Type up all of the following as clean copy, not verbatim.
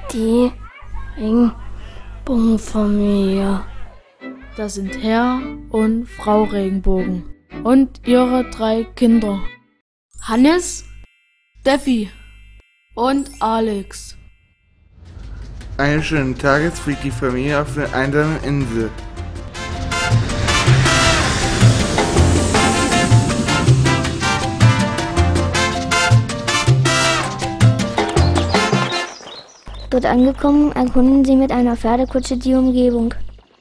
Die Regenbogenfamilie. Das sind Herr und Frau Regenbogen und ihre 3 Kinder. Hannes, Steffi und Alex. Einen schönen Tages fliegt die Familie auf einer einsamen Insel. Dort angekommen, erkunden sie mit einer Pferdekutsche die Umgebung.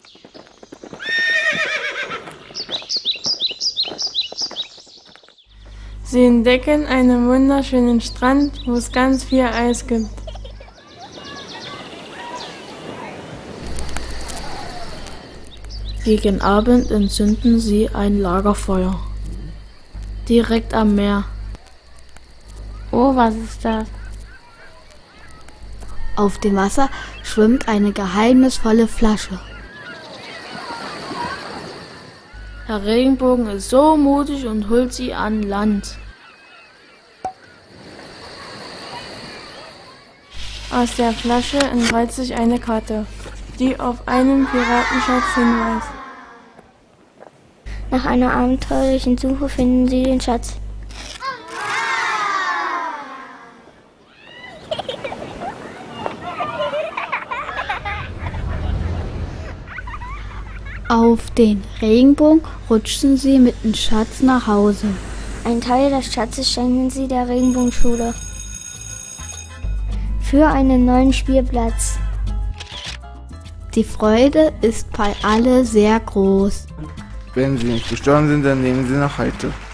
Sie entdecken einen wunderschönen Strand, wo es ganz viel Eis gibt. Gegen Abend entzünden sie ein Lagerfeuer. Direkt am Meer. Oh, was ist das? Auf dem Wasser schwimmt eine geheimnisvolle Flasche. Herr Regenbogen ist so mutig und holt sie an Land. Aus der Flasche entrollt sich eine Karte, die auf einen Piratenschatz hinweist. Nach einer abenteuerlichen Suche finden sie den Schatz. Auf den Regenbogen rutschen sie mit dem Schatz nach Hause. Ein Teil des Schatzes schenken sie der Regenbogenschule. Für einen neuen Spielplatz. Die Freude ist bei alle sehr groß. Wenn sie nicht gestorben sind, dann leben sie noch heute.